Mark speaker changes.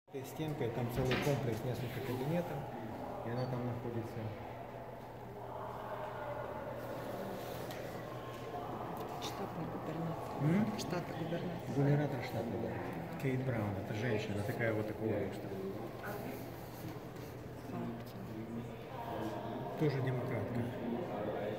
Speaker 1: Этой стенкой там целый комплекс, несколько кабинетов, и она там находится.
Speaker 2: Штатный губернатор. Штата губернатора.
Speaker 1: Губернатор штата, да. Кейт Браун, это женщина, такая вот такого роста. Тоже демократка.